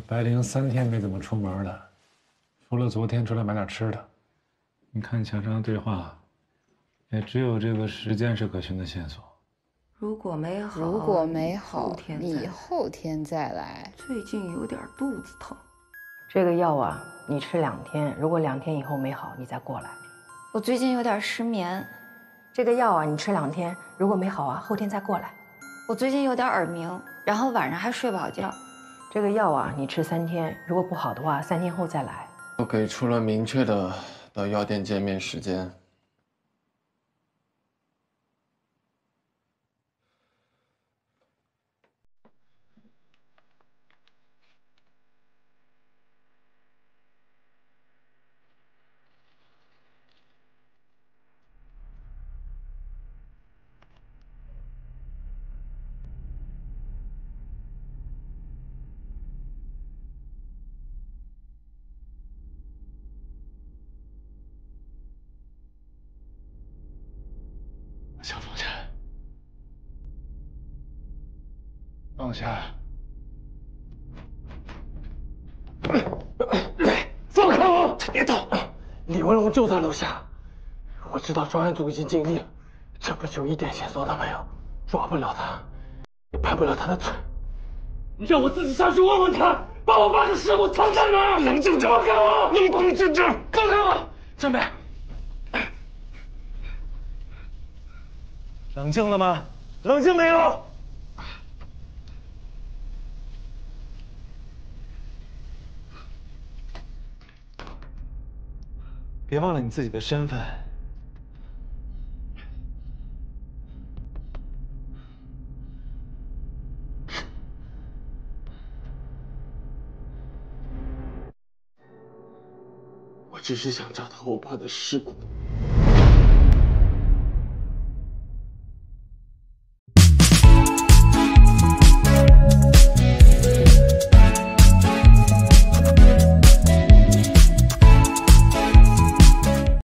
白灵3天没怎么出门了，除了昨天出来买点吃的。你看墙上的对话，也只有这个时间是可循的线索。 如果没好， 你后天再来。 最近有点肚子疼。 这个药啊，你吃2天，如果2天以后没好，你再过来。 我最近有点失眠。 这个药啊，你吃2天，如果没好啊，后天再过来。 我最近有点耳鸣，然后晚上还睡不好觉。 这个药啊，你吃3天，如果不好的话，3天后再来。 我给出了明确的到药店见面时间。想放下，放下，放开我！别动！李文龙就在楼下，我知道专案组已经尽力了，这不就一点线索都没有，抓不了他，也拍不了他的嘴。你让我自己下去问问他，把我爸的尸骨藏在哪儿？冷静点！放开我！冷静点！放开我！张北。冷静了吗？冷静没有？别忘了你自己的身份。我只是想找到我爸的尸骨。